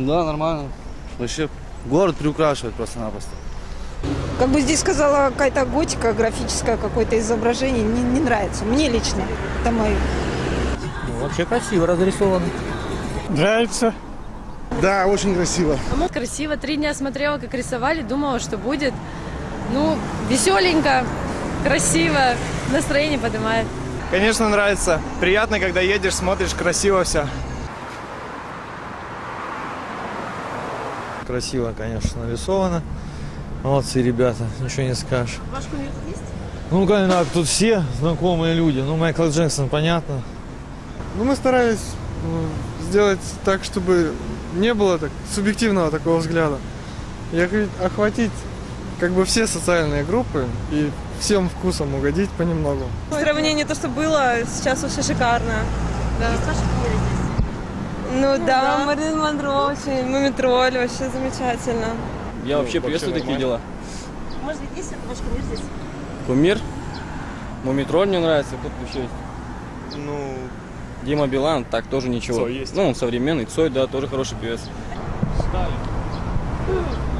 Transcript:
Да, нормально. Вообще город приукрашивает просто-напросто. Как бы здесь сказала, какая-то готика графическая, какое-то изображение не нравится. Мне лично. Это мое. Ну, вообще красиво разрисовано. Нравится. Да, очень красиво. Красиво. 3 дня смотрела, как рисовали, думала, что будет. Ну, веселенько, красиво, настроение поднимает. Конечно, нравится. Приятно, когда едешь, смотришь, красиво все. Красиво, конечно, нарисовано. Молодцы ребята, ничего не скажешь. Ваш кумир тут есть? Ну, конечно, тут все знакомые люди. Ну, Майкл Джексон, понятно. Ну, мы старались сделать так, чтобы не было так субъективного такого взгляда. И охватить как бы все социальные группы и всем вкусом угодить понемногу. Сравнение то, что было, сейчас вообще шикарно. Да. Есть ваши кумиры здесь? Ну да, Мэрилин Монро очень, Мумитроль, вообще замечательно. Я вообще приветствую такие дела. Может быть, есть ваш кумир здесь? Кумир? Мумитроль мне нравится, кто тут еще есть? Ну, Дима Билан, так тоже ничего. Цой есть. Ну, он современный, Цой, да, тоже хороший певец. Сталин.